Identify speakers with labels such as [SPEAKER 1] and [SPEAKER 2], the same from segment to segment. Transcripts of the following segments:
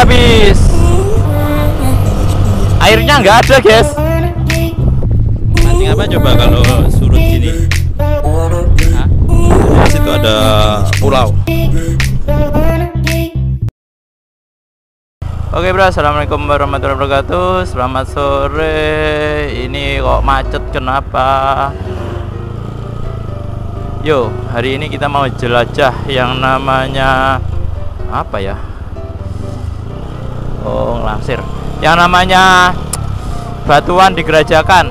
[SPEAKER 1] Teletubbies. Airnya nggak ada, guys.
[SPEAKER 2] Mancing apa coba kalau surut gini? Hah? Di situ ada pulau.
[SPEAKER 1] Oke bro, assalamualaikum warahmatullahi wabarakatuh. Selamat sore. Ini kok macet kenapa? Yo, hari ini kita mau jelajah yang namanya apa ya? Oh, ngelansir. Yang namanya Batuan di Gerajakan.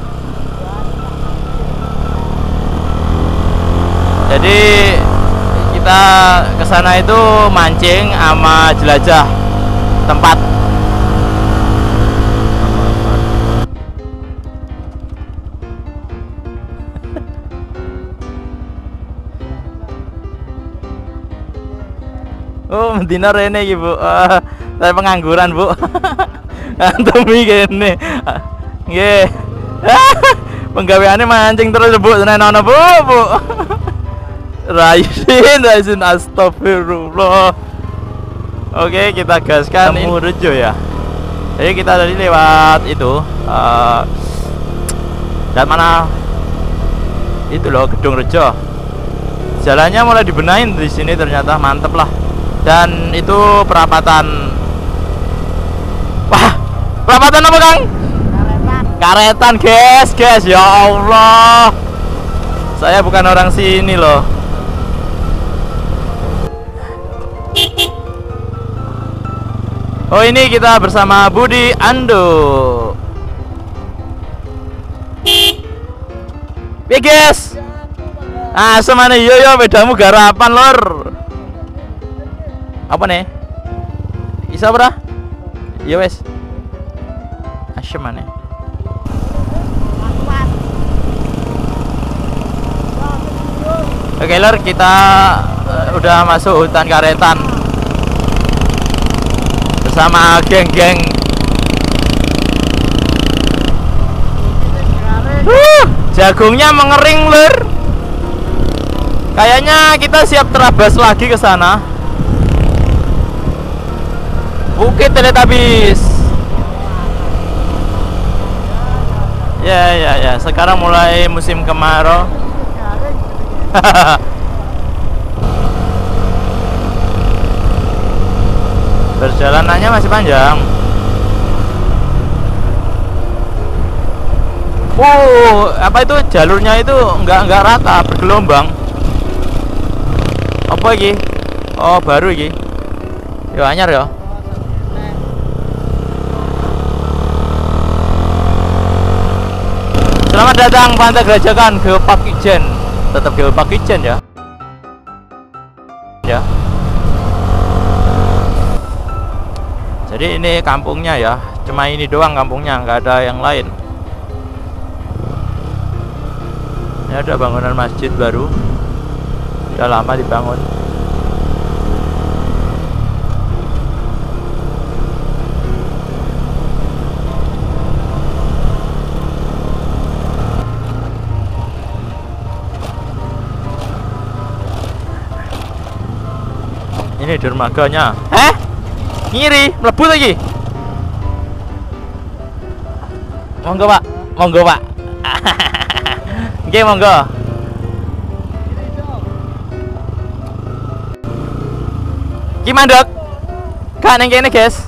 [SPEAKER 1] Jadi kita ke sana itu mancing sama jelajah tempat. Oh, mendina rene iki, Bu. Saya pengangguran, Bu. Antum iki kene. Nggih. Penggaweane mancing terus, Bu. Senenono, Bu. Raisin, astagfirullah. Oke, kita gaskan Rejo ya. Jadi kita tadi lewat itu dan mana? Itu loh, Gedung Rejo. Jalannya mulai dibenahin di sini, ternyata mantep lah. Dan itu perapatan. Wah, perapatan apa, Kang? Karetan, guys. Ya Allah. Saya bukan orang sini loh. Oh, ini kita bersama Budi Ando. Ya, guys. Ah, semana yo bedamu garapan, lor. Apa nih? Isa berah? Ya wes. Asyam mana? Oke lor, kita udah masuk hutan karetan bersama geng-geng. Jagungnya mengering lor. Kayaknya kita siap terabas lagi ke sana. Bukit Teletubbies. Ya. Sekarang mulai musim kemarau. Perjalanannya masih panjang. Apa itu jalurnya itu nggak rata, bergelombang. Apa lagi? Oh, baru lagi. Yo anyar ya. Selamat datang Pantai Gerajakan, Geopark Ijen. Tetap Geopark Ijen ya. Jadi ini kampungnya ya. Cuma ini doang kampungnya, nggak ada yang lain. Ini ada bangunan masjid baru. Udah lama dibangun. Ini dermaganya. Ngiri, mlebu lagi. Monggo, Pak. Nggih, monggo. Ki mandek. Gak ning kene, guys.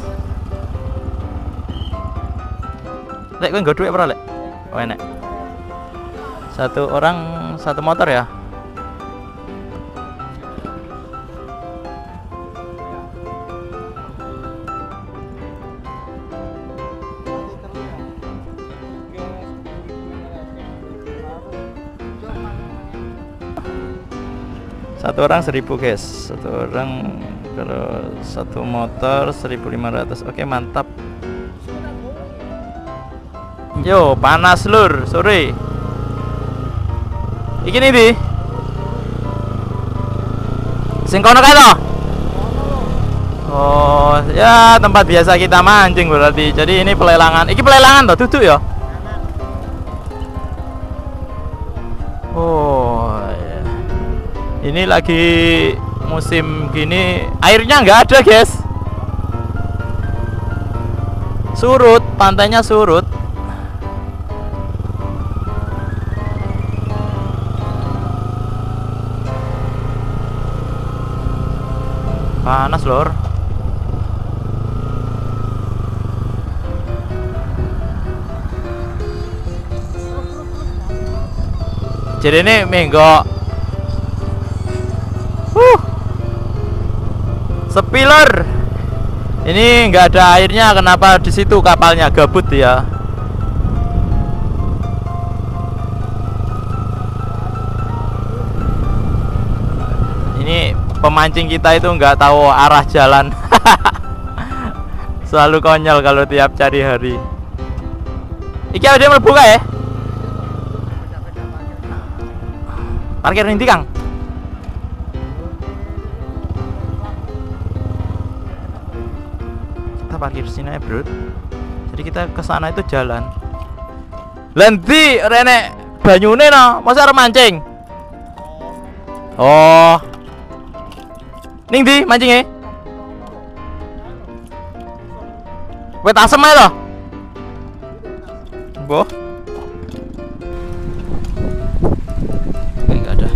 [SPEAKER 1] Lek kowe nggo dhuwit ora, Lek? Oh, enek. Satu orang satu motor ya. Satu orang 1000, guys. Satu orang, kalau satu motor 1500. Oke, mantap. Yo, panas lur sore. Iki nih di. Sing kono kae to? Oh, ya tempat biasa kita mancing berarti. Jadi ini pelelangan. Iki pelelangan toh, duduk ya? Oh, ya. Ini lagi musim gini, airnya nggak ada, guys. surut, pantainya surut. Panas lor. Jadi ini minggu Spiller. Ini nggak ada airnya, kenapa di situ kapalnya gabut ya? Ini pemancing kita itu nggak tahu arah jalan. Selalu konyol kalau tiap cari hari. Iki ada yang buka ya? Parkir nanti Kang. Kita parkir sini ya bro. Jadi kita ke sana itu jalan. Lendi rene banyune no, masa arep mancing? Oh. Ning ndi mancingnya? Wet asem ae lho. Boh. Enggak ada.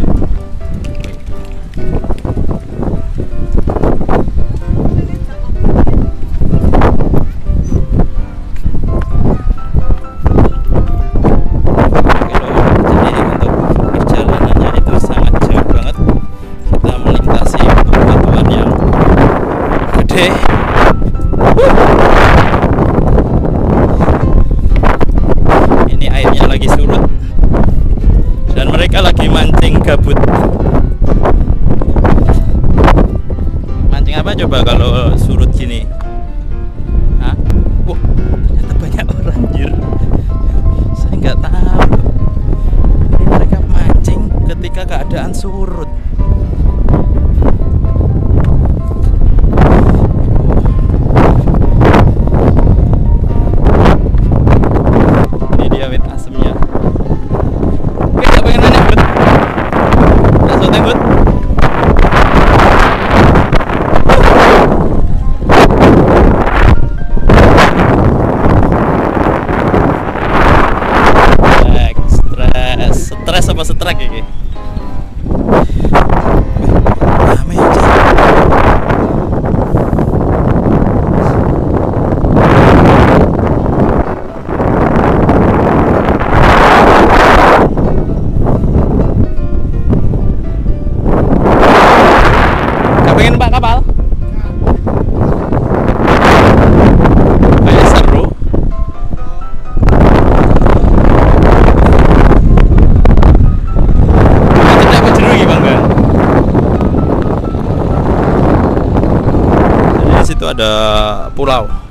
[SPEAKER 1] Ini airnya lagi surut dan mereka lagi mancing gabut. Mancing apa coba kalau surut gini? Hah? Ternyata banyak orang anjir. Saya nggak tahu. Ini mereka mancing ketika keadaan surut. Stres apa setrek ini? Rame aja. Gak pengen numpak kapal? Kayak seru. Itu ada pulau.